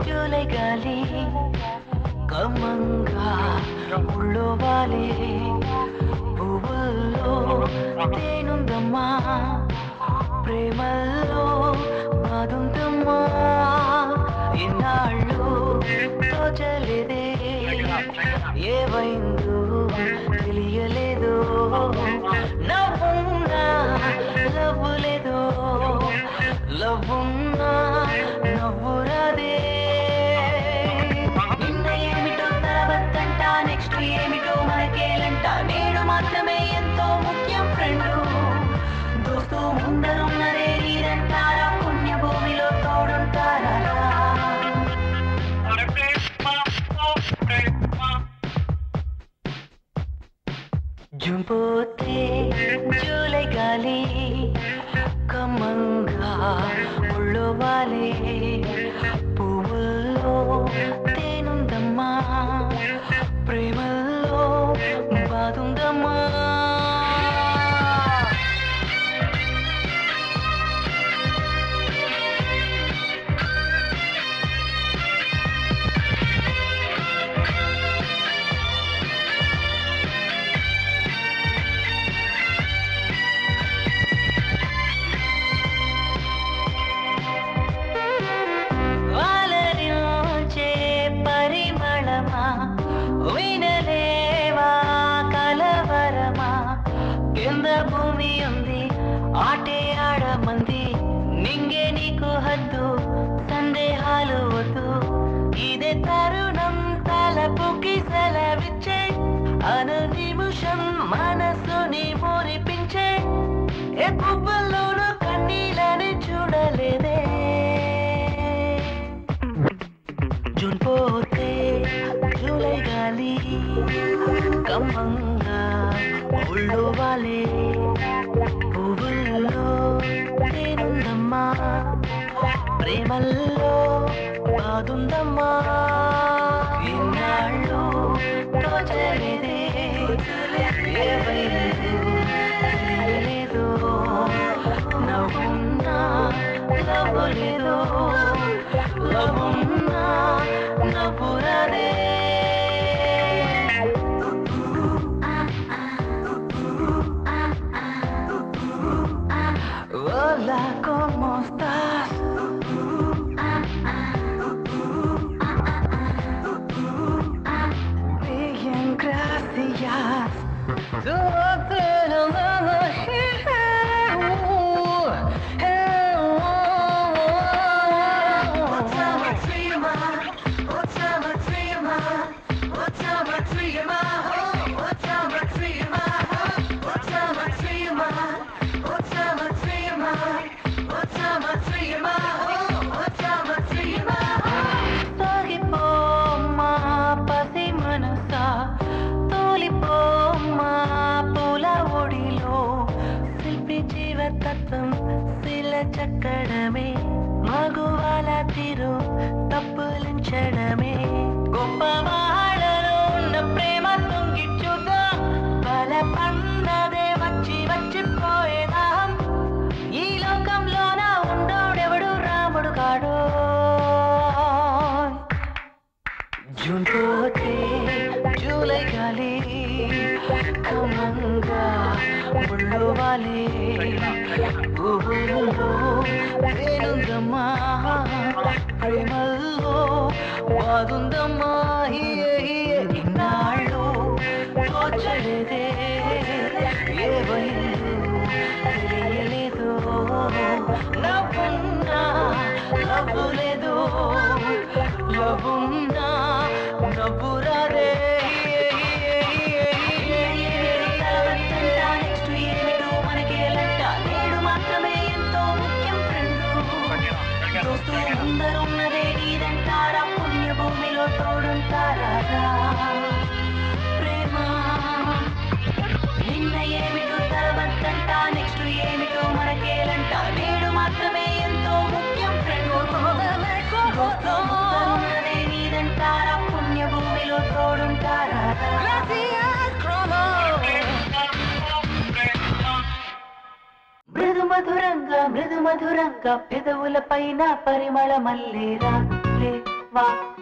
July గాలి కమ్మంగా ఉళ్ళో వాలి పువ్వుల్లో తేనుందమ్మా ప్రేమల్లో బాదుందమ్మా ఇన్నాళ్ళు తోచలేదే ఏవైందో తెలియలేదు నవ్వున్నా లవ్వు లేదో లవ్వున్నా నవ్వు రాదే నిన్న ఏమిటో తర్వాతంట నెక్స్ట్ ఏమిటో మనకేలంట నేడు మాత్రమే ఎంతో ముఖ్యం ఫ్రెండు దోస్తూ ముందరున్నరే నీరంటారా పుణ్యభూమిలో తోడుంటారా జూన్ పోతే జూలై గాలి కమ్మంగా ఉళ్ళో వాలి పువ్వుల్లో తేనుందమ్మా ప్రేమల్లో బాదుందమ్మా వినలేవా కలవరమా కింద భూమి ఉంది ఆటే ఆడమంది నింగే నీకు హద్దు సందేహాలు వద్దు ఇదే తరుణం తలపుకి సెలవిచ్చే అను నిమిషం మనసుని మురిపించే ఏ పువ్వుల్లోనూ కన్నీళ్ళని చూడలేదే జూన్ పోతే జూలై గాలి కమ్మంగా ఉళ్ళు వాలి పువ్వుల్లో తేనుందమ్మా ప్రేమల్లో బాదుందమ్మా ఇన్నాళ్ళు తోచలేదే తెలియలేదు నవ్వున్నా లవ్వులేదో లవ్వున్నా నవ్వు రాదే Hola, ¿cómo estás? Bien, gracias. జీవతత్వం శిల చక్కడమే మగువాల తీరు తప్పులించడమే గొప్ప వాళ్ళలో ఉన్న ప్రేమ తొంగి చూద్దాం బల పన్నదే వచ్చి వచ్చిపోయేదా ఈ లోకంలోన ఉండోడెవడు రాముడు కాడు జూన్ పోతే జూలై గాలి కమ్మంగా ఉళ్ళు వాలి పువ్వుల్లో తేనుందమ్మా ప్రేమల్లో బాదుందమ్మా ఇన్నాళ్ళు తోచలేదే ఏవైందో తెలియలేదు నవ్వున్నా లవ్వు లేదు లవ్వున్నా నవ్వు రాదే అందరున్నదే నీదంటారా పుణ్యభూమిలో తోడుంటారా ప్రేమ నిన్న ఏమిటో తర్వాతంట నెక్స్ట్ ఏమిటో మనకేలంట నేడు మాత్రమే ఎంతో ముఖ్యం ఫ్రెండ్ ఉన్నదే నీదంటారా పుణ్యభూమిలో తోడుంటారా మృదు మధురంగా పెదవుల పైన పరిమళ మల్లేరా వా